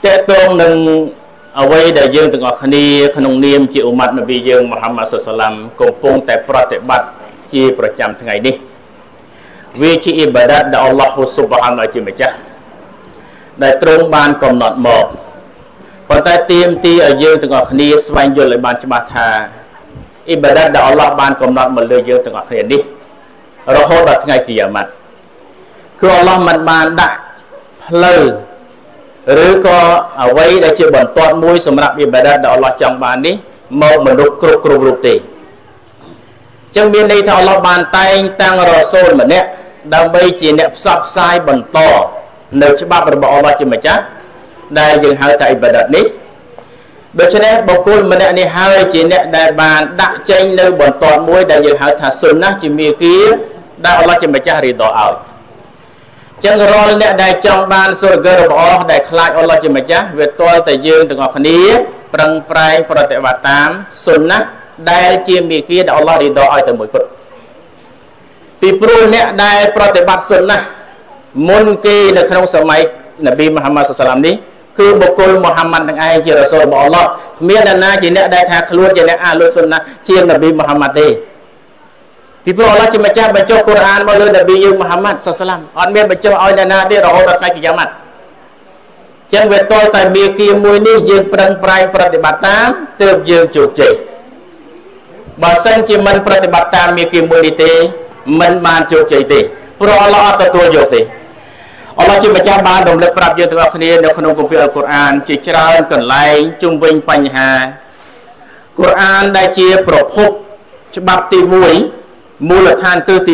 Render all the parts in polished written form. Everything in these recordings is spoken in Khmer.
តេតងនឹងអ្វីដែលយើងទាំងអស់គ្នាក្នុងនាមជាឧម៉ាត់នប៊ីយើងមូហាម៉ាត់សុសឡាមកំពុងតែប្រតិបត្តិជាប្រចាំថ្ងៃនេះវាជាអ៊ីបាដាតដែលអល់ឡោះស៊ុបហានជាម្ចាស់ដែលទ្រង់បានកំណត់មកប៉ុន្តែទាមទារឲ្យយើងទាំងអស់គ្នាស្វែងយល់ឲ្យបានច្បាស់ថាអ៊ីបាដាតដែលអល់ឡោះបានកំណត់មកលើយើងទាំងអស់គ្នានេះរហូតដល់ថ្ងៃគីយ៉ាម៉ាត់គឺអល់ឡោះមិនបានដាក់ផ្លូវឬក៏អ្វីដែលជាបន្ទាត់មួយសម្រាប់អ៊ីបាដាតដែលអល់ឡោះចង់បាននេះមកមនុស្សគ្រប់រូបទេចឹងមានន័យថាអល់ឡោះបានតែងតាំងរ៉ាស៊ូលម្នាក់ដើម្បីជាអ្នកផ្សព្វផ្សាយបន្តនៅច្បាប់របស់អល់ឡោះជាម្ចាស់ដែលយើងហៅថាអ៊ីបាដាតនេះដូច្នេះបុគ្គលម្នាក់នេះហើយជាអ្នកដែលបានដាក់ចេញនៅបន្ទាត់មួយដែលយើងហៅថាស៊ុនណាជាមាគ៌ាដែលអល់ឡោះជាម្ចាស់រីដឲ្យចឹងរាល់អ្នកដែលចង់បានសុរហ្គរបស់អល់ឡោះដែលខ្លាចអល់ឡោះជាម្ចាស់វាទាល់តែយើងទាំងអស់គ្នាប្រឹងប្រែងប្រតិបត្តិតាមស៊ុនណាដែលជាមាគ៌ាដែលអល់ឡោះរីដឲ្យតែមួយគត់ពីព្រោះអ្នកដែលប្រតិបត្តិស៊ុនណាមុនគេនៅក្នុងសម័យនប៊ីមូហាម៉ាត់សុសឡាមនេះគឺបុគ្គលមូហាម៉ាត់នឹងឯងជារ៉ាស៊ូលរបស់អល់ឡោះគ្មានអ្នកណាជាអ្នកដែលថាខ្លួនជាអ្នកអាហ្លុស៊ុនណាជានប៊ីមូហាម៉ាត់ទេពីព្រោះអល់ឡោះជាម្ចាស់បញ្ចុះកូរ៉ានមកលើនប៊ីយើងមូហាម៉ាត់សុសឡាមអត់មានបញ្ចុះឲ្យអ្នកណាទេរហូតដល់ថ្ងៃគីយ៉ាម៉ាត់ចឹងវាតលតែមាគ៌ាមួយនេះយើងប្រឹងប្រែងប្រតិបត្តិតាមទើបយើងជោគជ័យបើសិនជាមិនប្រតិបត្តិតាមមាគ៌ាមួយនេះទេមិនបានជោគជ័យទេព្រោះអល់ឡោះអត់ទទួលយកទេអល់ឡោះជាម្ចាស់បានរំលឹកប្រាប់យើងទាំងអស់គ្នានៅក្នុងគម្ពីរអល់កុរអានជាច្រើនកន្លែងជុំវិញបញ្ហាកុរអានដែលជាប្រភពច្បាប់ទី1មូលដ្ឋានគ្រឹះទី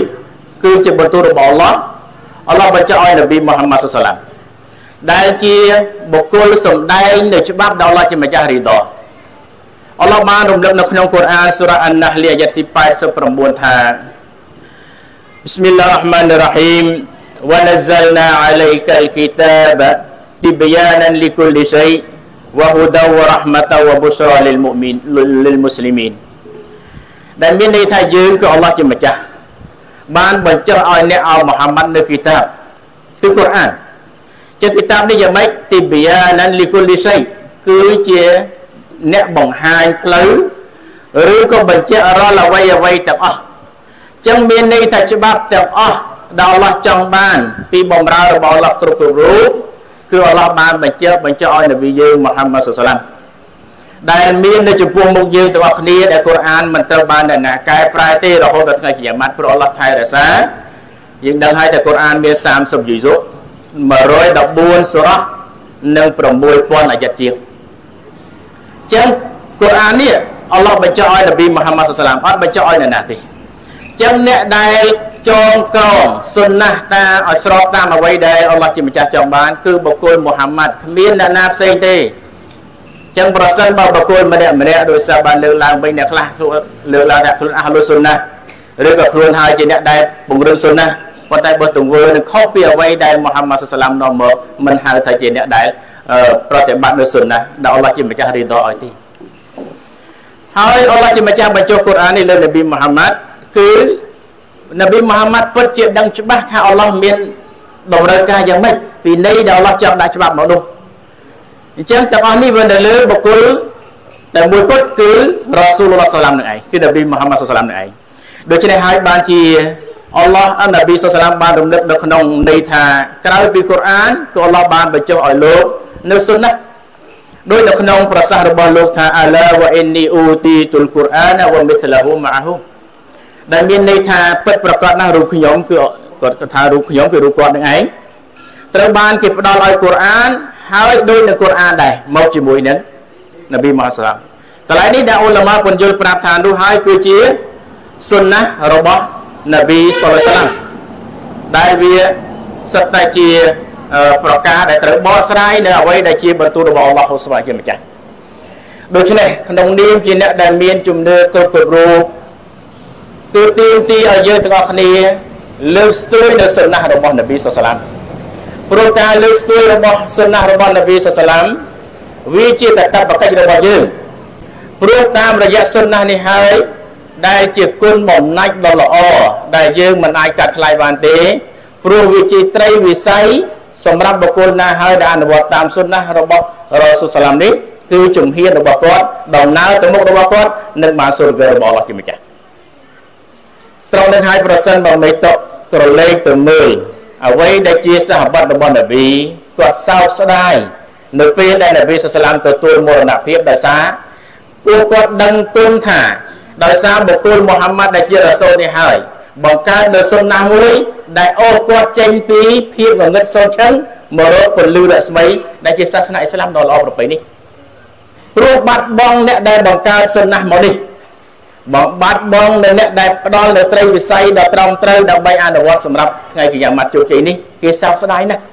1គឺជាបន្ទូលរបស់អល់ឡោះបញ្ជាក់ឲ្យនប៊ីមូហាម៉ាត់សុសឡាមដែលជាបុគ្គលសម្ដែងនៅច្បាប់ដែលអល់ឡោះជាម្ចាស់រីដអល់ឡោះបានរំលឹកនៅក្នុងកុរអានសូរ៉ាអានណាហ្លីអាយ៉ាតទី89ថាBismillahirrahmanirrahim wa nazzalna 'alaika al-kitaba tibyanan likulli shay' wa hudan wa rahmatan wa bushra lil muslimin ដែលមានន័យថាយើងគឺអល់ឡោះជាម្ចាស់បានបញ្ចុះឲ្យអ្នកអល់មូហាម៉ាត់នៅគីតាបគឺកុរអានជាគីតាបនេះយ៉ាងម៉េចទីបយ៉ាណានលីគុលលីសៃគឺជាអ្នកបង្ហាញផ្លូវឬក៏បញ្ជាក់រាល់អ្វីទាំងអស់ចឹងមានន័យថាច្បាប់ទាំងអស់ដែលអល់ឡោះចង់បានពីបម្រើរបស់អល់ឡោះគ្រប់រូបគឺអល់ឡោះបានបញ្ជាក់ឲ្យនប៊ីយើងមូហាម៉ាត់សុសឡាមដែលមាននៅចំពោះមុខយើងទាំងអស់គ្នាដែលកុរអានមិនត្រូវបានអ្នកណាកែប្រែទេរហូតដល់ថ្ងៃគីយ៉ាម៉ាត់ព្រោះអល់ឡោះថែរក្សាយើងដឹងហើយថាកុរអានមាន30យុសុ114សូរ៉ានិង 6000 អាយ៉ាត់ជាងចឹងកុរអាននេះអល់ឡោះបញ្ជាក់ឲ្យនប៊ីមូហាម៉ាត់សុសឡាមអត់បញ្ជាក់ឲ្យអ្នកណាទេចឹងអ្នកដែលចងក្រងសុនណាតាឲ្យស្របតាមអ្វីដែលអល់ឡោះជាម្ចាស់ចង់បានគឺបុគ្គលមូហាម៉ាត់គ្មានអ្នកណាផ្សេងទេចឹងប្រសិនបើបុគ្គលម្នាក់ដោយសារបានលើកឡើងវិញអ្នកខ្លះលើកឡើងថាខ្លួនអាហ្លុស៊ុនណាឬក៏ខ្លួនហើយជាអ្នកដែលពង្រឹងសុនណាប៉ុន្តែបើទង្វើនឹងខុសពីអ្វីដែលមូហាម៉ាត់សុសឡាមនាំមកមិនហៅថាជាអ្នកដែលប្រតិបត្តិនៅសុនណាដែលអល់ឡោះជាម្ចាស់រីដឲ្យទេហើយអល់ឡោះជាម្ចាស់បញ្ចុះកូរ៉ាននេះលើនប៊ីមូហាម៉ាត់គឺនប៊ីមូហាម៉ាត់ពិតជាដឹងច្បាស់ថាអល់ឡោះមានតម្រូវការយ៉ាងម៉េចពីន័យដែលអល់ឡោះចង់ដាក់ច្បាប់មកនោះអញ្ចឹងទាំងអស់នេះវានៅលើបុគ្គលតែមួយគត់គឺរ៉ាស៊ូលឡោះសាឡាមនឹងឯងគឺនប៊ីមូហាម៉ាត់សាឡាមនឹងឯងដូច្នេះហើយបានជាអល់ឡោះនប៊ីសាឡាមបានរំលឹកនៅក្នុងន័យថាក្រៅពីកុរអានគឺអល់ឡោះបានបញ្ចុះឲ្យលោកនៅសុនណាដោយនៅក្នុងប្រសាសន៍របស់លោកថាអាឡាវ៉ាអ៊ីននីអ៊ូទីតុលកុរអានវ៉ាមិស្លាហ៊ូម៉ាហ៊ូដែលមានន័យថាពិតប្រកបណាស់រូបខ្ញុំគឺគាត់ថារូបខ្ញុំគឺរូបគាត់នឹងឯងត្រូវបានគេផ្ដល់ឲ្យកុរអានហើយដូចនឹងកុរអានដែរមកជាមួយនឹងនប៊ីមូហាម៉ាត់សាឡាមតឡៃនេះដែលអ៊ុលម៉ាពន្យល់ប្រាប់ថានោះហើយគឺជាសុនណារបស់នប៊ីសល្លឡោះសាឡាមដែលវាសិតតែជាប្រការដែលត្រូវបកស្រាយនៅអ្វីដែលជាបន្ទូលរបស់អល់ឡោះស៊ុបហានជាម្ចាស់ដូច្នេះក្នុងនាមជាអ្នកដែលមានជំនឿគ្រប់រូបគឺទាមទារឲ្យយើងទាំងអស់គ្នាលើកស្ទួយនៅសុនណារបស់នប៊ីសល្លឡោះសាឡាមព្រោះការលើកស្ទួយរបស់សុនណារបស់នប៊ីសល្លឡោះសាឡាមវាជាកាតព្វកិច្ចរបស់យើងព្រោះតាមរយៈសុនណានេះហើយដែលជាគុណបំណាច់ដ៏ល្អដែលយើងមិនអាចកាត់ថ្លៃបានទេព្រោះវាជាត្រីវិស័យសម្រាប់បុគ្គលណាហើយដែលអនុវត្តតាមសុនណះរបស់រ៉ូស៊ូលសាឡាមនេះគឺជំហានរបស់គាត់ដំណើរទៅមុខរបស់គាត់នឹងបានសុរគរបស់អល់ឡោះជាម្ចាស់ត្រង់នឹងហើយប្រសិនបើមេតុក្រឡេកទៅមើលអ្វីដែលជាសាហាបៈរបស់នប៊ីគាត់សោកស្ដាយនៅពេលដែលនប៊ីសាឡាមទទួលមរណភាពដោយសារពួកគាត់ដឹងគុណថាដោយសារបុគ្គលមូហាម៉ាត់ដែលជារ៉ាស៊ូលនេះហើយបង្កើតនៅសុនណះមួយដែលអូសគាត់ចេញពីភាពងងឹតសូន្យឈឹងមករកពលឺរស្មីដែលជាសាសនាអ៊ីស្លាមដ៏ល្អប្រពៃនេះព្រោះបាត់បង់អ្នកដែលបង្កើតសុនណះមកនេះបាត់បង់នៅអ្នកដែលផ្ដល់នៅត្រីវិស័យដ៏ត្រឹមត្រូវដើម្បីអនុវត្តសម្រាប់ថ្ងៃកិយាម៉ាត់ជោគជ័យនេះគេសោកស្ដាយណាស់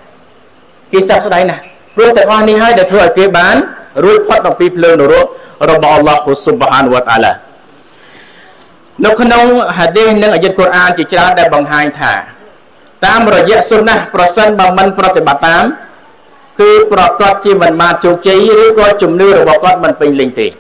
ព្រោះទាំងអស់នេះហើយដែលធ្វើឲ្យគេបានរួចផុតអំពីភ្លើងនរករបស់អល់ឡោះស៊ុបហានវតាឡានៅក្នុងហាឌីសនិងអាយ៉ាតកូរ៉ានជាច្រើនដែលបង្ហាញថាតាមរយៈសុនណះប្រសិនបើមិនប្រតិបត្តិតាមគឺប្រកាសជាមិនបានជោគជ័យឬក៏ជំនឿរបស់គាត់មិនពេញលេញទេ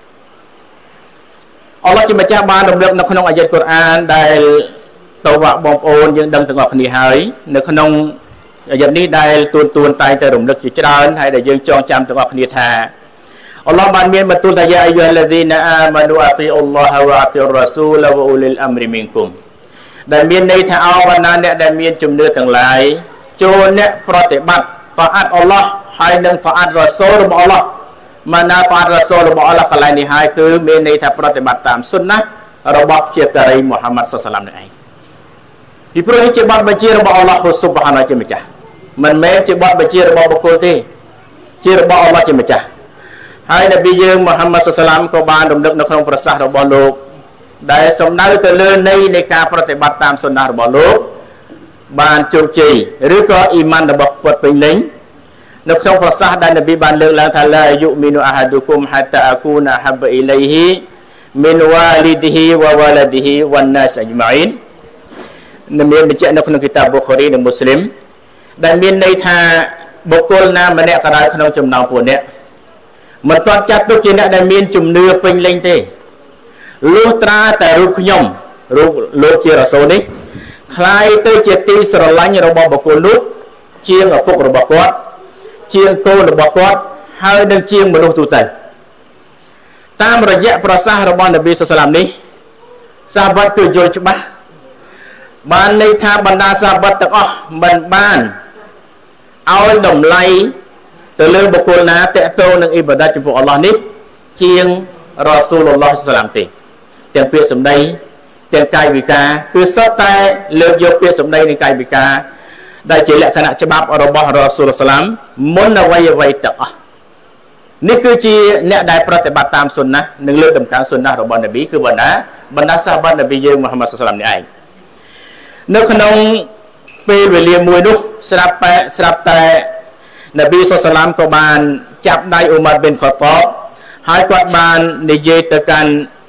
អល់ឡោះជាម្ចាស់បានរំលឹកនៅក្នុងអាយ៉ាតកូរ៉ានដែលតវ៉ាបងប្អូនយើងដឹងទាំងអស់គ្នាហើយនៅក្នុងអាយ៉ាតនេះដែលទួនតែងតែរំលឹកជាច្រើនហើយដែលយើងចងចាំទាំងអស់គ្នាថាអល់ឡោះបានមានបន្ទូលថាយ៉ាអៃយូហាល់ឡាឌីណាអាម៉ានូអាទីអ៊ុលឡោះវ៉ាអាទីរ៉ាស៊ូលវ៉ាអ៊ូលីលអាំរីមីនគុំដែលមានន័យថាអោបណ្ណាអ្នកដែលមានជំនឿទាំងឡាយចូលអ្នកប្រតិបត្តិតអាត់អល់ឡោះហើយនឹងតអាត់រ៉ាស៊ូលរបស់អល់ឡោះម៉ាណាតអាត់រ៉ាស៊ូលរបស់អល់ឡោះកន្លែងនេះហើយគឺមានន័យថាប្រតិបត្តិតាមសុនណះរបស់ជាការីមូហាម៉ាត់សុសឡាមនេះឯងពីព្រោះនេះជាបទបញ្ជារបស់អល់ឡោះស៊ុបហានជាម្ចាស់មិនមែនជាបទបញ្ជារបស់បុគ្គលទេជារបស់អល់ឡោះជាម្ចាស់ហើយនប៊ីយើងមូហាម៉ាត់សុសឡាមក៏បានរំលឹកនៅក្នុងប្រសាសន៍របស់លោកដែលសំដៅទៅលើន័យនៃការប្រតិបត្តិតាមសុនណះរបស់លោកបានជោគជ័យឬក៏អ៊ីម៉ានរបស់គាត់ពេញលេញនៅក្នុងប្រសាសន៍ដែលនប៊ីបានលើកឡើងថាឡាយុមីនុអាហាឌុគុមហាតាអាគូណាហាបអ៊ីឡៃហ៊ីមីនវ៉ាលីឌីហ៊ីវ៉ាវ៉ាឡាឌីហ៊ីវ៉ានណាសអជ្ម៉ាអ៊ីនមានបញ្ជាក់នៅក្នុងគីតាប៊ូខារីនិងមូស្លីមដែលមានន័យថាបុគ្គលណាម្នាក់ក៏ដោយក្នុងចំណោមពួកអ្នកមិនទាន់ចាត់ទុកជាអ្នកដែលមានជំនឿពេញលេញទេលុះត្រាតែរូបខ្ញុំរូបលោកជារ៉ាស៊ូលនេះคล้ายទៅជាទីស្រឡាញ់របស់បុគ្គលនោះជាងឪពុករបស់គាត់ជាងកូនរបស់គាត់ហើយនឹងជាងមនុស្សទូទៅតាមរយៈប្រសាសន៍របស់នប៊ីសុសឡាមនេះសាហាបៈគឺយល់ច្បាស់បានន័យថាបណ្ដាសាហាបៈទាំងអស់មិនបានឲ្យតម្លៃទៅលើបុគ្គលណាតេតងនឹងអ៊ីបាដាតចំពោះអល់ឡោះនេះជាងរ៉ាស៊ូលឡោះសាឡាមទេទាំងពាក្យសម្ដីទាំងកាយវិការគឺសុទ្ធតែលើកយកពាក្យសម្ដីនិងកាយវិការដែលជាលក្ខណៈច្បាប់របស់រ៉ាស៊ូលសាឡាមមុនអ្វីទាំងអស់នេះគឺជាអ្នកដែលប្រតិបត្តិតាមសុនណះនិងលើកតម្កើងសុនណះរបស់នប៊ីគឺបណ្ដាសាហាបៈនប៊ីយើងមូហាម៉ាត់សាឡាមនេះឯងនៅក្នុងពេលវេលាមួយនោះស្រាប់តែនប៊ីសាឡាមក៏បានចាប់ដៃអ៊ូម៉ាត់ប៊ិនខាតបហើយគាត់បាននិយាយទៅកាន់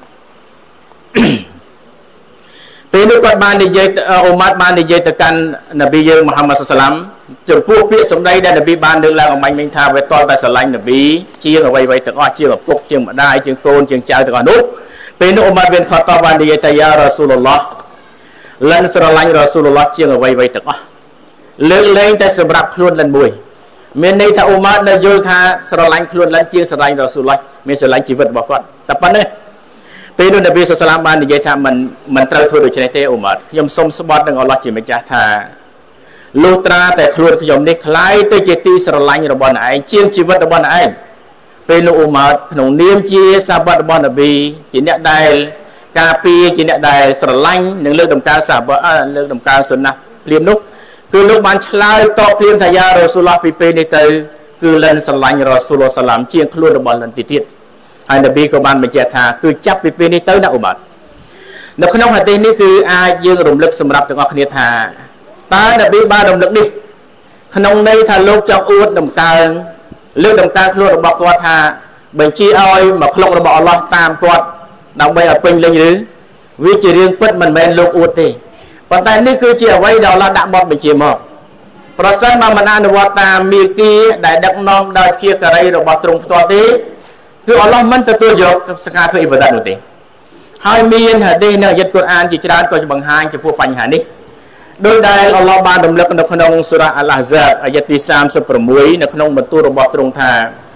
ពេលនោះគាត់បាននិយាយអ៊ូម៉ាត់បាននិយាយទៅកាន់នប៊ីយើងមូហាម៉ាត់សាឡាមចំពោះពាក្យសម្ដីដែលនប៊ីបានលើកឡើងអំបញ្ញមិញថាវាតតែស្រឡាញ់នប៊ីជាងអ្វីទាំងអស់ជាងឪពុកជាងម្ដាយជាងកូនជាងចៅទាំងអស់នោះពេលនោះអ៊ូម៉ាត់ប៊ិនខាតបបាននិយាយថាយ៉ារ៉ាស៊ូលឡោះលិនស្រឡាញ់រ៉ាស៊ូលឡោះជាងអ្វីទាំងអស់លើកលែងតែសម្រាប់ខ្លួនលិនមួយមានន័យថាអ៊ូម៉ាត់នៅយល់ថាស្រឡាញ់ខ្លួនលិនជាងស្រឡាញ់រ៉ាស៊ូលឡោះមានស្រឡាញ់ជីវិតរបស់គាត់តែប៉ុណ្ណេះពេលនោះនប៊ីសាឡាមបាននិយាយថាមិនត្រូវធ្វើដូច្នេះទេអ៊ូម៉ាត់ខ្ញុំសូមស្បត់នឹងអល់ឡោះជាម្ចាស់ថាលុះត្រាតែខ្លួនខ្ញុំនេះคล้ายទៅជាទីស្រឡាញ់របស់អ្នកឯងជាងជីវិតរបស់អ្នកឯងពេលនោះអ៊ូម៉ាត់ក្នុងនាមជាសាហាបៈរបស់នប៊ីជាអ្នកដែលការពារជាអ្នកដែលស្រឡាញ់និងលើកតម្កើងសាហាបៈលើកតម្កើងសុនណះព្រាមនោះគឺលោកបានឆ្លើយតបព្រាមថាយ៉ារ៉ាស៊ូលឡោះពីពេលនេះទៅគឺលិនស្រឡាញ់រ៉ាស៊ូលសាឡាមជាងខ្លួនរបស់លិនទៀតហើយនប៊ីក៏បានបញ្ជាក់ថាគឺចាប់ពីពេលនេះទៅណាអ៊ូម៉ាត់នៅក្នុងហាឌីសនេះគឺអាចយើងរំលឹកសម្រាប់ទាំងអស់គ្នាថាតើនប៊ីបានរំលឹកនេះក្នុងន័យថាលោកចង់អួតតម្កើងលើកតម្កើងខ្លួនរបស់គាត់ថាបញ្ជាឲ្យមកខ្លុករបស់អល់ឡោះតាមគាត់ដើម្បីឲ្យពេញលេញឬវាជារឿងពិតមិនមែនលោកអួតទេប៉ុន្តែនេះគឺជាអ្វីដែលអល់ឡោះដាក់បទបញ្ជាមកប្រសិនបើមិនអនុវត្តតាមមាគ៌ាដែលដឹកនាំដោយជាការីរបស់ទ្រង់ផ្ទាល់ទេគឺអល់ឡោះមិនទទួលយកសការធ្វើអ៊ីបាដាតនោះទេហើយមានហាឌីសនៅអាយ៉ាតកូរ៉ានជាច្រើនក៏បង្ហាញចំពោះបញ្ហានេះโดยได้อัลลอฮ์បានរំលឹកនៅក្នុងសូរ៉ាអល់អាហ្សាបអាយ៉ាទី36នៅក្នុងបន្ទូលរបស់ទ្រង់ថា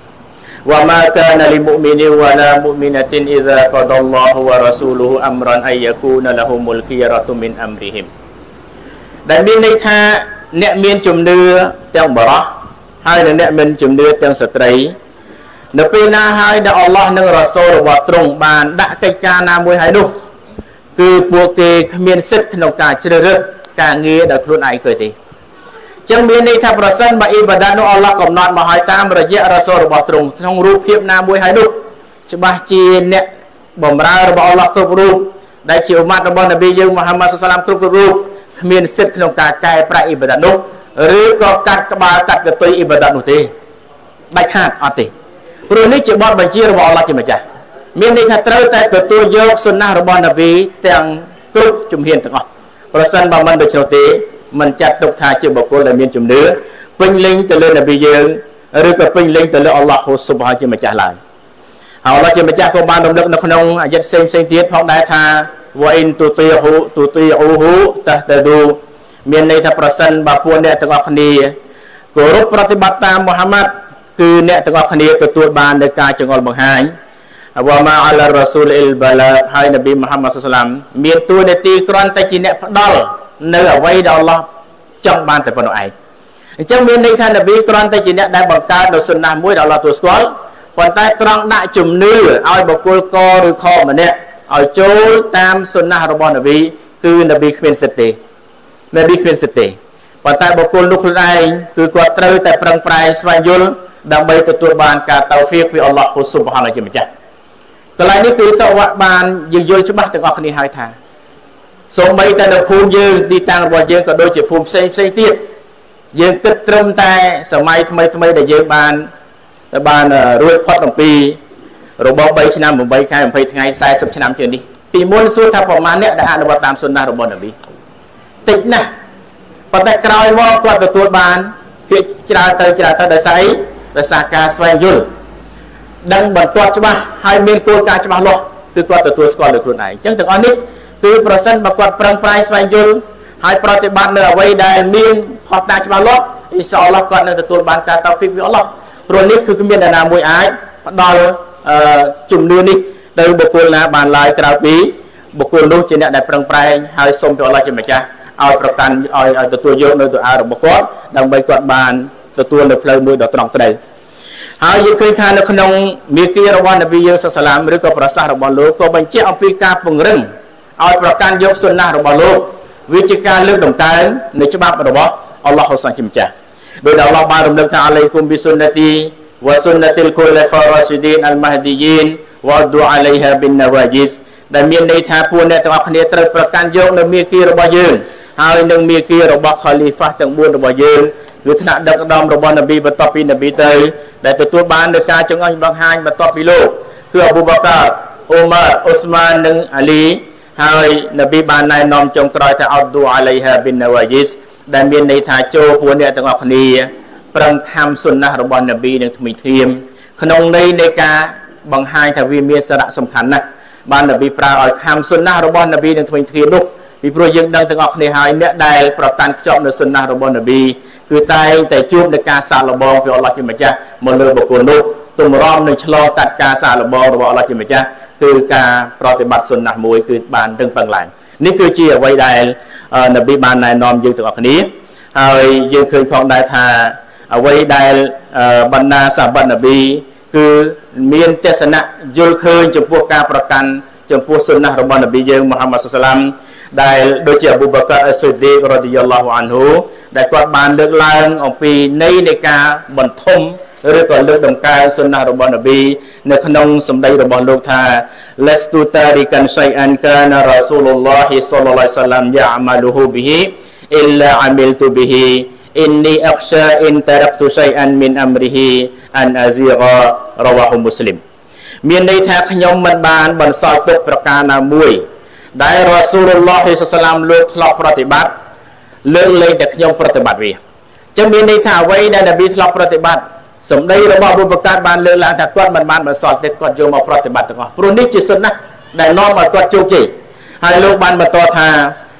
وما كان لمؤمن ولا مؤمنة إذا قضى الله ورسوله أمرا أن يكون لهم الخيرة من أمرهم ដែលមានន័យថាអ្នកមានជំនឿទាំងបរិសុទ្ធហើយនិងអ្នកមានជំនឿទាំងស្ត្រីនៅពេលណាហើយដែលអល់ឡោះនិងរ៉ាស៊ូលរបស់ទ្រង់បានដាក់កិច្ចការណាមួយហើយនោះគឺពួកគេគ្មានសិទ្ធិក្នុងការជ្រើសរើសការងារដោយខ្លួនឯងទេចឹងមានន័យថាប្រសិនបើអ៊ីបាដាតនោះអល់ឡោះកំណត់មកឲ្យតាមរយៈរ៉ាស៊ូលរបស់ទ្រង់ក្នុងរូបភាពណាមួយហើយនោះច្បាស់ជាអ្នកបម្រើរបស់អល់ឡោះគ្រប់រូបដែលជាឧម៉ាត់របស់នប៊ីយើងមូហាម៉ាត់សល្លាមគ្រប់រូបគ្មានសិទ្ធិក្នុងការកែប្រែអ៊ីបាដាតនោះឬក៏កាត់ក្បាលកាត់កតុយអ៊ីបាដាតនោះទេដាច់ខាតអត់ទេព្រោះនេះជាបទបញ្ជារបស់អល់ឡោះជាម្ចាស់មានន័យថាត្រូវតែទទួលយកសុណារបស់នប៊ីទាំងគ្រប់ជំហានទាំងអស់ប្រសិនបើមិនដូច្នោះទេមិនចាត់ទុកថាជាបុគ្គលដែលមានជំនឿពេញលេញទៅលើនប៊ីយើងឬក៏ពេញលេញទៅលើអល់ឡោះស៊ុបហានជាម្ចាស់ឡើយហើយអល់ឡោះជាម្ចាស់ក៏បានរំលឹកនៅក្នុងអាយ៉ាតផ្សេងទៀតផងដែរថាវ៉ាអ៊ីនទូទីអ៊ូហ៊ូតាតាឌូមានន័យថាប្រសិនបើពួកអ្នកទាំងអស់គ្នាគោរពប្រតិបត្តិតាមមូហាម៉ាត់គឺអ្នកទាំងអស់គ្នាទទួលបាននូវការចងល់បង្ហាញវ៉ាម៉ាអាឡារ៉ាស៊ូលអ៊ីលបាឡាហើយនប៊ីមូហាម៉ាត់សល្លាមមានតួនាទីគ្រាន់តែជាអ្នកផ្ដល់នៅអ្វីដែលអល់ឡោះចង់បានតែប៉ុណ្ណោះឯងអញ្ចឹងមានន័យថានប៊ីគ្រាន់តែជាអ្នកដែលបង្កើតនូវសុណាមួយដែលអល់ឡោះទទួលស្គាល់ប៉ុន្តែត្រង់ដាក់ជំនឿឲ្យបុគ្គលកឬខម្នាក់ឲ្យចូលតាមសុណារបស់នប៊ីគឺនប៊ីគ្មានសិទ្ធិទេនប៊ីគ្មានសិទ្ធិទេប៉ុន្តែបុគ្គលនោះខ្លួនឯងគឺគាត់ត្រូវតែប្រឹងប្រែងស្វែងយល់ដើម្បីទទួលបានការតៅហ្វីកពីអល់ឡោះស៊ុបហានជាម្ចាស់កន្លែងនេះគឺតវ៉ាបានយើងយល់ច្បាស់ទាំងអស់គ្នាហើយថាសូម្បីតែនៅភូមិយើងទីតាំងរបស់យើងក៏ដូចជាភូមិផ្សេងទៀតយើងគិតត្រឹមតែសម័យថ្មីដែលយើងបានរួចផុតអំពីរបប3ឆ្នាំ8ខែ20ថ្ងៃ40ឆ្នាំជាងនេះពីមុនសួរថាប្រមាណអ្នកដែលអនុវត្តតាមសុណារបស់នប៊ីតិចណាស់ប៉ុន្តែក្រោយមកគាត់ទទួលបានភាគច្រើនទៅដោយសារអីដោយសារការស្វែងយល់ដឹងបន្ទាត់ច្បាស់ហើយមានគោលការណ៍ច្បាស់លាស់គឺគាត់ទទួលស្គាល់ដោយខ្លួនឯងអញ្ចឹងទាំងអស់នេះគឺប្រសិនបើគាត់ប្រឹងប្រែងស្វែងយល់ហើយប្រតិបត្តិនៅអ្វីដែលមានផុសតាច្បាស់លាស់អ៊ីនសាអល់ឡោះគាត់នឹងទទួលបានការតៅហ្វីកពីអល់ឡោះព្រោះនេះគឺគ្មានអ្នកណាមួយអាចផ្ដល់ជំនឿនេះទៅបុគ្គលណាបានឡើយក្រៅពីបុគ្គលនោះជាអ្នកដែលប្រឹងប្រែងហើយសូមពីអល់ឡោះជាម្ចាស់ឲ្យប្រកាន់ឲ្យទទួលយកនៅទូអារបស់គាត់ដើម្បីគាត់បានទទួលនៅផ្លូវមួយដ៏ត្រង់ត្រូវហើយយើងឃើញថានៅក្នុងមាគ៌ារបស់នប៊ីយើងសល្លាមឬក៏ប្រសាសន៍របស់លោកក៏បញ្ជាក់អំពីការពង្រឹងឲ្យប្រកាន់យកសុណារបស់លោកវាជាការលើកតម្កើងនៃច្បាប់របស់អល់ឡោះហ៊ូសាជាម្ចាស់ដោយអល់ឡោះបានរំលឹកថាអាឡៃគុំប៊ីសុនណាទីវ៉ាសុនណាទីលគុលហ្វារ៉ាស៊ីឌីនអលម៉ាហ្ឌីយីនវ៉ាឌូអាឡៃហាប៊ីនណាវ៉ាជីសដែលមានន័យថាពួកអ្នកទាំងអស់គ្នាត្រូវប្រកាន់យកនៅមាគ៌ារបស់យើងហើយនឹងមាគ៌ារបស់ខលីហ្វាទាំង4របស់យើងគឺថ្នាក់ដឹកនាំរបស់នប៊ីបន្ទាប់ពីនប៊ីទៅដែលទទួលបាននូវការចង្អុលបង្ហាញបន្ទាប់ពីលោកគឺអប៊ូបកាអ៊ូម៉ារអ៊ុស្មាននិងអាលីហើយនប៊ីបានណែនាំចុងក្រោយថាអឌូអាឡៃហាប៊ីនណាវ៉ាជីសដែលមានន័យថាចូលពួកអ្នកទាំងអស់គ្នាប្រឹងខំសុណារបស់នប៊ីនឹងថ្មីធៀមក្នុងន័យនៃការបង្ហាញថាវាមានសារៈសំខាន់ណាស់បាននប៊ីប្រើឲ្យខំសុណារបស់នប៊ីនឹងថ្មីធៀមនោះពីព្រោះយើងដឹងទាំងអស់គ្នាហើយអ្នកដែលប្រកាន់ខ្ជាប់នៅសុណារបស់នប៊ីគឺតែងតែជួបនឹងការសាកល្បងពីអល់ឡោះជាម្ចាស់មកលើបុគ្គលនោះទម្រាំនឹងឆ្លងកាត់ការសាកល្បងរបស់អល់ឡោះជាម្ចាស់គឺការប្រតិបត្តិសុណាមួយគឺបានរឹងប៉ឹងឡើងនេះគឺជាអ្វីដែលនប៊ីបានណែនាំយើងទាំងអស់គ្នាហើយយើងឃើញផងដែរថាអ្វីដែលបណ្ដាសាហាបនប៊ីគឺមានទស្សនៈយល់ឃើញចំពោះការប្រកាន់ចំពោះសុណារបស់នប៊ីយើងមូហាម៉ាត់សល្លាមដែលដូចជាអប៊ូបកាអ៊ីស្ស៊ីឌីករ៉ាឌីយ៉ាឡោះអានហ៊ូដែលគាត់បានលើកឡើងអំពីន័យនៃការបន្ថុំឬក៏លើកតម្កើងសុណារបស់នប៊ីនៅក្នុងសម្ដីរបស់លោកថា Lastu tarikan shay'an kana Rasulullah sallallahu alaihi wasallam ya'maluhu bihi illa 'amiltu bihi inni akhsha in taraktu shay'an min amrihi an azigha rawahu Muslim មានន័យថាខ្ញុំមិនបានបន្សល់ទុកប្រការណាមួយដែលរ៉ាស៊ូលឡោះហ៊ីសសាឡាមលោកធ្លាប់ប្រតិបត្តិលើកលែងតែខ្ញុំប្រតិបត្តិវាចឹងមានន័យថាអ្វីដែលនប៊ីធ្លាប់ប្រតិបត្តិសម្ដីរបស់អប៊ូបកាបានលើកឡើងថាគាត់មិនបានបន្សល់ទេគាត់យកមកប្រតិបត្តិទាំងអស់ព្រោះនេះជាសុណាដែលនាំឲ្យគាត់ជោគជ័យហើយលោកបានបន្តថា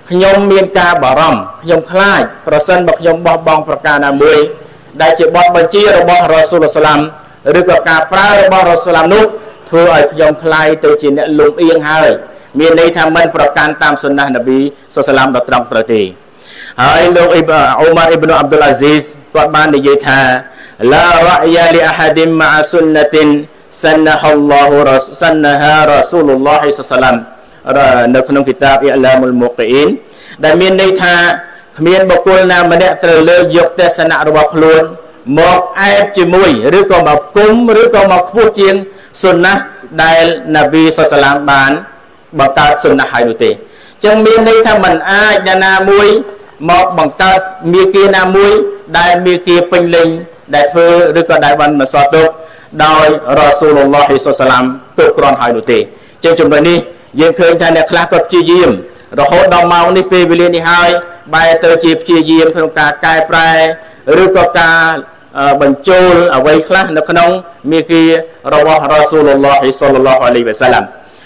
ខ្ញុំមានការបារម្ភខ្ញុំខ្លាចប្រសិនបើខ្ញុំបោះបង់ប្រការណាមួយដែលជាបទបញ្ជារបស់រ៉ាស៊ូលសាឡាមឬក៏ការប្រើរបស់រ៉ាស៊ូលសាឡាមនោះធ្វើឲ្យខ្ញុំខ្លាយទៅជាអ្នកលំអៀងហើយមានន័យថាមិនប្រកាន់តាមសុណាហ៍នប៊ីសុសឡាមដ៏ត្រង់ត្រូវទេហើយលោកអ៊ូម៉ារអ៊ីប៊ុនអាប់ឌុលអាស៊ីសគាត់បាននិយាយថាឡារ៉យ៉ាលីអាហាឌីមម៉ាសុនណាតិនសានហឡោះសានហារ៉ាស៊ូលឡោះសុសឡាមនៅក្នុងគីតាបអ៊ីឡាមុលមុកអ៊ីនដែលមានន័យថាគ្មានបុគ្គលណាម្នាក់ត្រូវលើកយកទស្សនៈរបស់ខ្លួនមកអែបជាមួយឬក៏មកគុំឬក៏មកខ្ពស់ជាងសុណាហ៍ដែលនប៊ីសុសឡាមបានបង្កើតសុណាហ៍ឲ្យនោះទេចឹងមានន័យថាมันអាចអ្នកណាមួយមកបង្កើតមាគ៌ាណាមួយដែលមាគ៌ាពេញលេញដែលធ្វើឬក៏ដែលបានបន្សល់ទុកដោយរ៉ាស៊ូលឡោះសុសឡាមគ្រប់គ្រាន់ហើយនោះទេចឹងចំណុចនេះយើងឃើញថាអ្នកខ្លះក៏ព្យាយាមរហូតដល់ម៉ោងនេះពេលវេលានេះហើយបែរទៅជាព្យាយាមក្នុងការកែប្រែឬក៏ការបញ្ចូលអ្វីខ្លះនៅក្នុងមាគ៌ារបស់រ៉ាស៊ូលឡោះសល្លឡោះអាឡៃហ៊ីវ៉ាសាឡាំ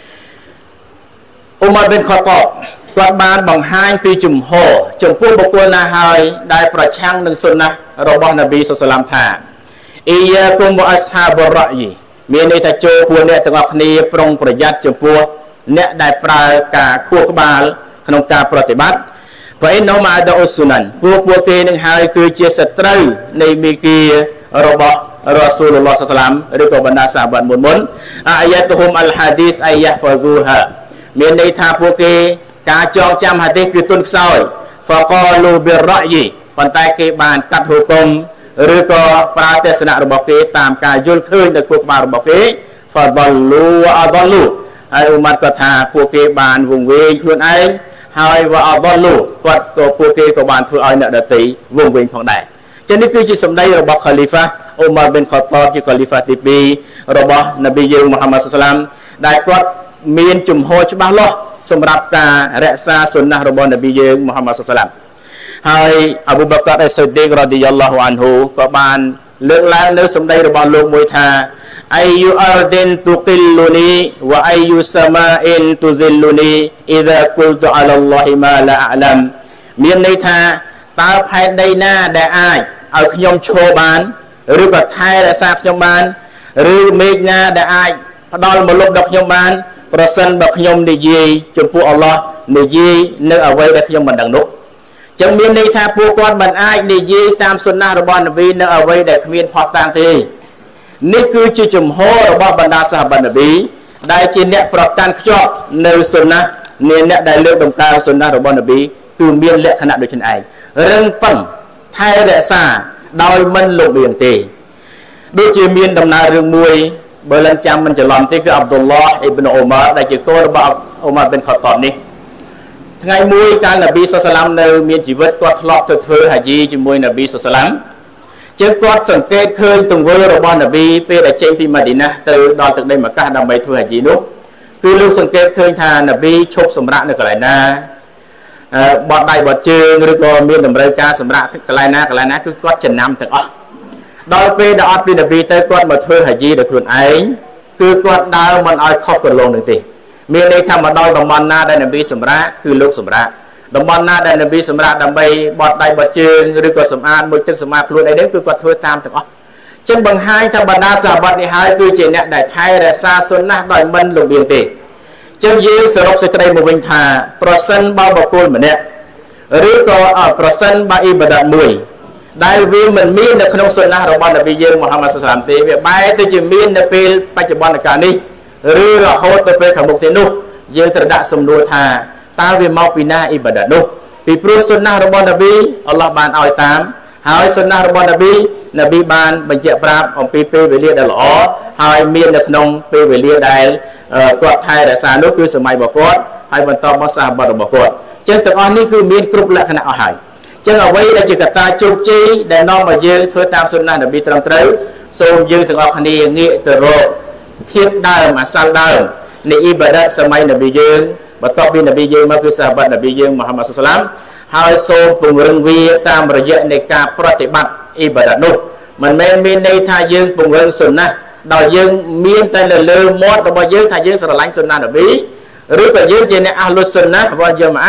អ៊ុមារប៊ិនខាត្តាបគាត់បានបង្ហាញពីជំហរចំពោះបុគ្គលណាហើយដែលប្រឆាំងនឹងសុណាហ៍របស់នប៊ីសុសឡាមថាអ៊ីយ៉ាគុំវ៉ាអស្ហាបរ៉យមានន័យថាចូលពួកអ្នកទាំងអស់គ្នាប្រុងប្រយ័ត្នចំពោះអ្នកដែលប្រើការខួរក្បាលក្នុងការប្រតិបត្តិព្រោះអ៊ីណូម៉ាដោស៊ូណានពួកគេនឹងហើយគឺជាសត្រូវនៃមាគ៌ារបស់រ៉ាស៊ូលឡោះសាឡាមឬក៏បណ្ដាសាហាបាត់មុនអាយ៉ាតុហុមអលហាឌីសអាយ៉ាហ្វាហ្គូហាមានន័យថាពួកគេការចងចាំហាឌីសគឺទុនខ្សោយហ្វាកាលូប៊ីរ៉យប៉ុន្តែគេបានកាត់ហុគមឬក៏ប្រើទស្សនៈរបស់គេតាមការយល់ឃើញនៅខួរក្បាលរបស់គេហ្វាដលលូអដលលូហើយអ៊ូម៉ាត់ក៏ថាពួកគេបានវង្វេងខ្លួនឯងហើយវ៉ាអដលូគាត់ក៏ពួកគេក៏បានធ្វើឲ្យអ្នកដទៃវង្វេងផងដែរចឹងនេះគឺជាសម្ដីរបស់ខាលីហ្វាអ៊ូម៉ារប៊ិនខាត្តាបជាខាលីហ្វាទី2របស់នប៊ីយើងមូហាម៉ាត់សាឡាមដែលគាត់មានជំហរច្បាស់លាស់សម្រាប់ការរក្សាសុណាហ៍របស់នប៊ីយើងមូហាម៉ាត់សាឡាមហើយអប៊ូបការអ៊ីសស៊ីឌីករ៉ាឌីយ៉ាឡោះអានហ៊ូក៏បានលើកឡើងនៅសម្ដីរបស់លោកមួយថាអៃយូអរឌិនទុគិលលូនីវ៉ាអៃយូសាម៉ាអ៊ីនទុសិលលូនីអ៊ីដាគុលតុអាឡាឡោះម៉ាឡាអាឡាំមានន័យថាតើផែនដីណាដែលអាចឲ្យខ្ញុំឈរបានឬក៏ថែរក្សាខ្ញុំបានឬមេឃណាដែលអាចផ្ដល់មលុបដល់ខ្ញុំបានប្រសិនបើខ្ញុំនិយាយចំពោះអល់ឡោះនិយាយនៅអ្វីដែលខ្ញុំមិនដឹងនោះចឹងមានន័យថាពួកគាត់មិនអាចនិយាយតាមសុណាហ៍របស់នប៊ីនៅអ្វីដែលគ្មានផុសតាំងទេនេះគឺជាជំហររបស់បណ្ដាសាហាបានប៊ីដែលជាអ្នកប្រកាន់ខ្ជាប់នៅសុណាហ៍អ្នកដែលលើកតម្កើងសុណាហ៍របស់នប៊ីគឺមានលក្ខណៈដូចនេះឯងរឹងប៉ឹងថែរក្សាដោយមិនលំអៀងទេដូចជាមានដំណើររឿងមួយបើលឹងចាំមិនច្រឡំទេគឺអាប់ឌុលឡោះអ៊ីប៊ុនអ៊ូម៉ារដែលជាកូនរបស់អ៊ូម៉ារប៊ិនខាត្តាបនេះថ្ងៃមួយកាលនប៊ីសុសឡាមនៅមានជីវិតគាត់ធ្លាប់ទៅធ្វើហាជីជាមួយនប៊ីសុសឡាមជាងគាត់សង្កេតឃើញទង្វើរបស់នប៊ីពេលដែលចេញពីម៉ាឌីណាទៅដល់ទឹកដីម៉ាកាសដើម្បីធ្វើហាជីនោះគឺលោកសង្កេតឃើញថានប៊ីឈប់សម្រាកនៅកន្លែងណាបត់ដៃបត់ជើងឬក៏មានតម្រូវការសម្រាប់កន្លែងណាគឺគាត់ចំណាំទាំងអស់ដល់ពេលដែលអត់ពីនប៊ីទៅគាត់មកធ្វើហាជីដោយខ្លួនឯងគឺគាត់ដើរមិនឲ្យខុសកន្លងនឹងទេមានន័យថាមកដល់តំបន់ណាដែលនប៊ីសម្រាកគឺលោកសម្រាកតំបន់ណាដែលនប៊ីសម្រាកដើម្បីបត់ដៃបត់ជើងឬក៏សម្អាតមួយទឹកសម្អាតខ្លួនអីនេះគឺគាត់ធ្វើតាមទាំងអស់ចឹងបង្ហាញថាបណ្ដាសាហាបាត់នេះហើយគឺជាអ្នកដែលថែរក្សាសុណាហ៍ដោយមិនលំអៀងទេចឹងយើងសរុបសេចក្តីមកវិញថាប្រសិនបើបុគ្គលម្នាក់ឬក៏ប្រសិនបើអ៊ីបាដាតមួយដែលវាមិនមាននៅក្នុងសុណាហ៍របស់នប៊ីយើងមូហាម៉ាត់សាឡាមទេវាបែរទៅជាមាននៅពេលបច្ចុប្បន្នកាលនេះឬរហូតទៅពេលខាងមុខទៀតនោះយើងត្រូវដាក់សំណួរថាតើវាមកពីណាអ៊ីបាដាតនោះពីព្រោះសុណាហ៍របស់នប៊ីអល់ឡោះបានឲ្យតាមហើយសុណាហ៍របស់នប៊ីបានបញ្ជាក់ប្រាប់អំពីពេលវេលាដែលល្អហើយមាននៅក្នុងពេលវេលាដែលគាត់ថែរក្សានោះគឺសម័យរបស់គាត់ហើយបន្តមកសាហាបាត់របស់គាត់អញ្ចឹងទាំងអស់នេះគឺមានគ្រប់លក្ខណៈអស់ហើយអញ្ចឹងអ្វីដែលជាកត្តាជោគជ័យដែលនាំឲ្យយើងធ្វើតាមសុណាហ៍នប៊ីត្រឹមត្រូវសូមយើងទាំងអស់គ្នាងាកទៅរកធាតុដើមអាសាលដើមនៃអ៊ីបាដាតសម័យនប៊ីយើងបន្ទាប់ពីនប៊ីយើងមកគឺសាហាបាត់នប៊ីយើងមូហាម៉ាត់សាឡាមហើយសូមពង្រឹងវាតាមរយៈនៃការប្រតិបត្តិអ៊ីបាដាតនោះមិនមែនមានន័យថាយើងពង្រឹងសុណាហ៍ដោយយើងមានតែនៅលើមាត់របស់យើងថាយើងស្រឡាញ់សុណាហ៍នប៊ីឬក៏យើងជាអ្នកអះលុសុណាហ៍វ៉ាល់យ៉ាម៉ាអះ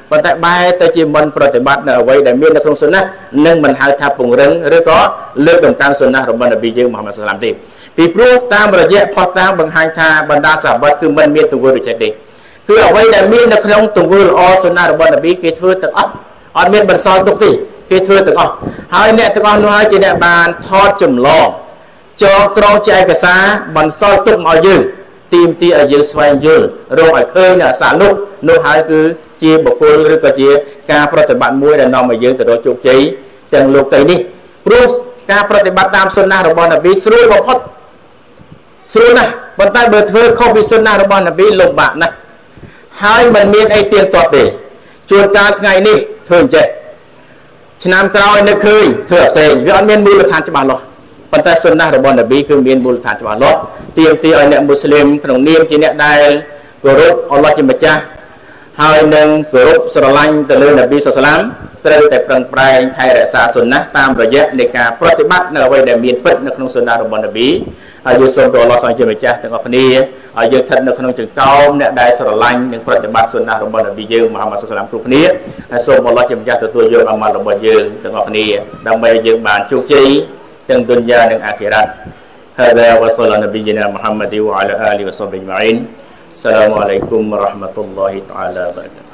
ប៉ុន្តែបែរទៅជាមិនប្រតិបត្តិនៅអ្វីដែលមាននៅក្នុងសុណានឹងមិនហៅថាពង្រឹងឬក៏លើកតម្កើងសុណារបស់នប៊ីយើងមូហាម៉ាត់សាឡាមទេពីព្រោះតាមរយៈផុសតាមបង្ហាញថាបណ្ដាសាហាបគឺមិនមានទង្វើដូចនេះទេគឺអ្វីដែលមាននៅក្នុងទង្វើល្អសុណារបស់នប៊ីគេធ្វើទាំងអស់អត់មានបន្សល់ទុកទេគេធ្វើទាំងអស់ហើយអ្នកទាំងអស់នោះហើយជាអ្នកបានថតចម្លងចងក្រងជាឯកសារបន្សល់ទុកមកយើងទីមទីឲ្យយើងស្វែងយល់រកឲ្យឃើញអាសានោះហើយគឺជាបុគ្គលឬក៏ជាការប្រតិបត្តិមួយដែលនាំឲ្យយើងទៅរកជោគជ័យទាំងលោកីនេះព្រោះការប្រតិបត្តិតាមសុណារបស់នប៊ីស្រួលបំផុតស្រួលណាស់ប៉ុន្តែបើធ្វើខុសពីសុណារបស់នប៊ីលំបាកណាស់ហើយមិនមានអីទៀងទាត់ទេជួនកាលថ្ងៃនេះធ្វើអញ្ចេះឆ្នាំក្រោយនៅឃើញធ្វើផ្សេងវាអត់មានមូលដ្ឋានច្បាស់លាស់ប៉ុន្តែសុណារបស់នប៊ីគឺមានមូលដ្ឋានច្បាស់លាស់ទាមទារឲ្យអ្នកមូស្លីមក្នុងនាមជាអ្នកដែលគោរពអល់ឡោះជាម្ចាស់ហើយនឹងគោរពស្រឡាញ់ទៅលើនប៊ីសុសឡាមត្រូវតែប្រឹងប្រែងថែរក្សាសុណាតាមរយៈនៃការប្រតិបត្តិនៅអ្វីដែលមានពិតនៅក្នុងសុណារបស់នប៊ីហើយយើងសូមទៅអល់ឡោះជាម្ចាស់ទាំងអស់គ្នាឲ្យយើងស្ថិតនៅក្នុងចង្កោមអ្នកដែលស្រឡាញ់និងប្រតិបត្តិសុណារបស់នប៊ីយើងមូហាម៉ាត់សុសឡាមគ្រប់គ្នាហើយសូមអល់ឡោះជាម្ចាស់ទទួលយកអាម៉ាល់របស់យើងទាំងអស់គ្នាដើម្បីឲ្យយើងបានជោគជ័យទាំងឌុនយ៉ានិងអាខិរ៉ាត់ هذا وصلى نبينا محمد وعلى آله وصحبه أجمعين السلام عليكم ورحمة الله تعالى وبركاته